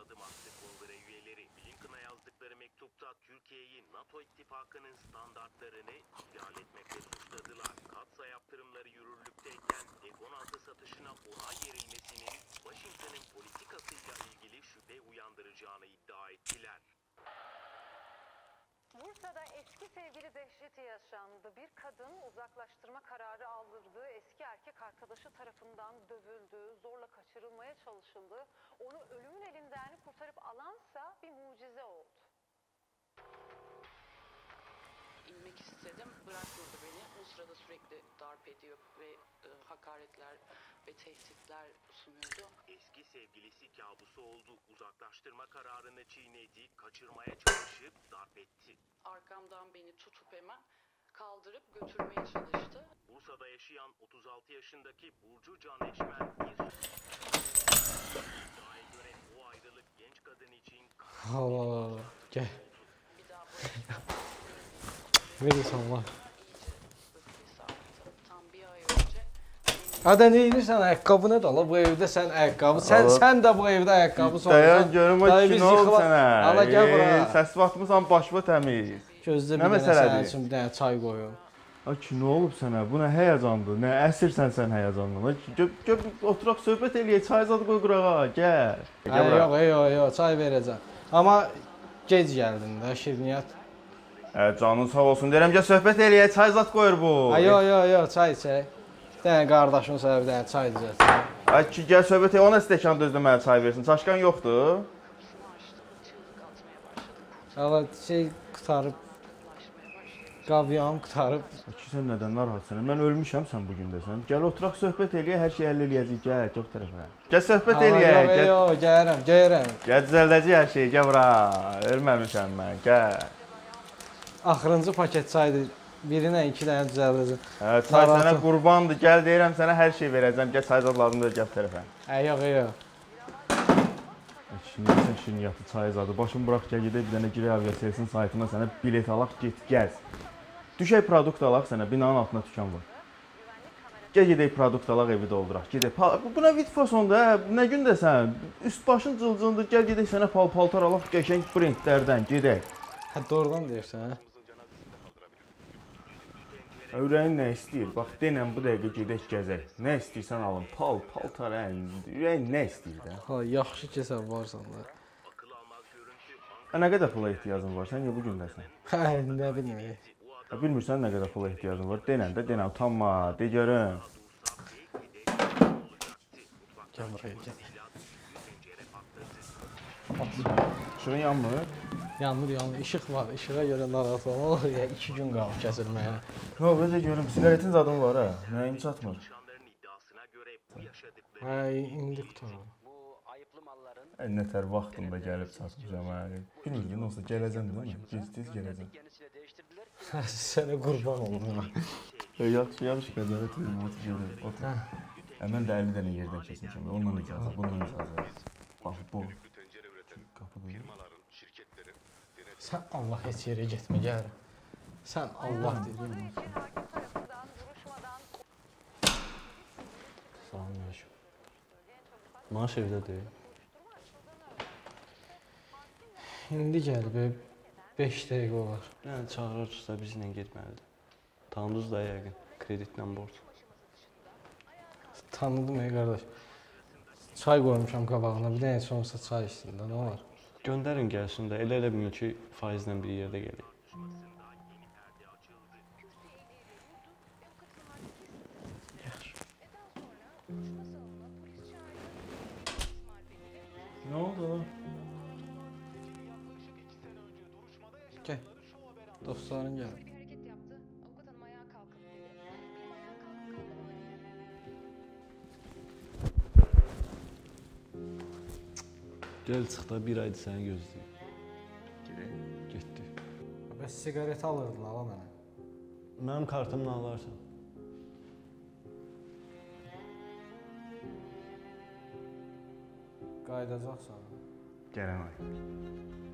adım attı kongre üyeleri. Blinken'a yazdıkları mektupta Türkiye'yi NATO ittifakının standartlarını ihlal etmekle suçladılar. Katsa yaptırımları yürürlükteyken F-16 satışına onay verilmesinin Washington'ın politikasıyla ilgili şüphe uyandıracağını iddia ettiler. Bursa'da eski sevgili dehşeti yaşandı. Bir kadın uzaklaştırma kararı aldırdığı eski erkek arkadaşı tarafından dövüldü, zorla kaçırılmaya çalışıldı. Onu ölümün elinden kurtarıp alansa bir mucize oldu. İnmek istedim, bırakmadı beni. O sırada sürekli darp ediyor ve hakaretler ve tehditler sunuyordu. Eski sevgilisi kabusu oldu. Uzaklaştırma kararını çiğnedi, kaçırmaya çalışıp darp etti. Arkamdan beni tutup hemen kaldırıp götürmeye çalıştı. Bursa'da yaşayan 36 yaşındaki Burcu Can Eşmer iddiaya göre o ayrılık genç kadın için Allah gel. Bir daha barışmak Verirsen Allah. öfkesi arttı. Tam bir ay önce Hadi ne edirsən ayaqqabını da la bu evdə sən ayaqqabı. Sən də bu evdə ayaqqabı sorsan. Dayan görüm Dayı, biz ki, nə olub yıxıla- sənə? Ala gəl bura. Səs batmısan, başımı təmiz. Gözdə Nə bir dənə məsələdir? sənin üçün bir dənə çay qoyum. Ay ki, nə olub sənə? Bu nə həyəcandır? Nə əsirsən sən həyəcandan? Gəl oturaq söhbət eləyək, çay zad qoy qurağa, gəl. Ay, yox, çay verəcəm. Amma gec gəldin də şirniyyat. Canın sağ olsun. Deyirəm gəl söhbət eləyək, çay zad qoyur bu. Ay, yox, çay içək. Bir dənə qardaşın sənə bir dənə çay düzəltsin. Ay ki, gəl söhbət eləyək, ona stəkan düzdür mənə çay versin. Çaşqan yoxdur. kapısını açtı. Çığlık atmaya başladı. Allah şey qutarıb, qavyan qutarıb. Ay ki, sən nədən narahatsan? Mən ölmüşəm sən bu gün desən. Gəl oturaq söhbət eləyək, hər şey həll eləyəcəyik. Gəl, çox tərəfə. Gəl söhbət eləyək. Yox, gəlirəm. Gəl düzəldəcəyik hər şeyi. Gəl bura. Ölməmişəm mən. Gəl. Axırıncı paket çaydır. Birinə 2 dənə düzəldəcəm. Hə, çay sənə qurbandır. Gəl deyirəm sənə hər şey verəcəm. Gəl çay zadlarını da gəl tərəfə. Yox. Şimdi sən şirniyyatı, çay zadı. Başım bıraq gəl gedək bir dənə girək aviaselsin saytına sənə bilet alaq, get gəz. Düşək produkt alaq sənə, binanın altında dükan var. Gəl gedək produkt alaq, evi dolduraq. Gedək. Bu nə vitfasondur hə? Nə gündəsən? Üst başın cılcındır. Gəl gedək sənə paltar alaq, qəşəng brendlərdən gedək. Hə, doğrudan deyirsən, hə? Ürəyin nə istəyir? Bax, denən bu dəqiqə gedək gəzək. Nə istəyirsən alın. Paltar, ürəyin nə istəyir də? Ha, yaxşı ki sən varsan da. akıl almaz görüntü Nə qədər pula ehtiyacın var? Sən niyə bu gündəsən? Hə, nə bilmirəm. Bilmirsən nə qədər pula ehtiyacın var? Denən də denən, utanma, de görüm. Gəl buraya, gəl. Şurun yanmır. Yanmır, işıq var. İşığa görə narahat olma. 2 gün qalıb kəsilməyə. Yox, özə görüm, siqaretin zadın var ha. Nəyim çatmır. çalışanların iddiasına göre bu yaşadıkları Hə, indi qutarım. Bu ayıplı malların Nətər vaxtında gəlib çatmışam ha. Bilmirdim, olsa gələcəm değil mi? Gec-tez gələcəm. yenisiyle değiştirdiler. Sənə qurban olum. Yaxşı, qəzarət edim, otur gedir, otur. Mən də 50 dənə yerdən keçmişəm. Ondan icazə, bundan icazə. Bax, bu. Qapı duyur. Sən Allah heç yerə getmə, gəl. Sən Allah dedin. Erkek tarafından duruşmadan Salamünaleyküm. Maaş evdə deyil. İndi gəlib, 5 dəqiqə olar. Yəni çağırırsa bizlə getməlidir. Tanıdınız da yəqin, kreditlə borc. Tanıdım qardaş. Çay qoymuşam qabağına, bir dənə heç olmasa çay içsin də, nə olar? Göndərin gəlsin də, elə bil ki, faizlə bir yerdə gəlir. Nə oldu? Gəl. Dostların gəl. bir hareket yaptı. Avukat hanım ayağa kalkın dedi. Benim ayağa kalkmam. Gəl çıx da bir aydır səni gözləyir. Getdi. Bəs siqaret alırdın ala mənə. Mənim kartımla alarsan. Qayıdacaqsan. Gələm ay.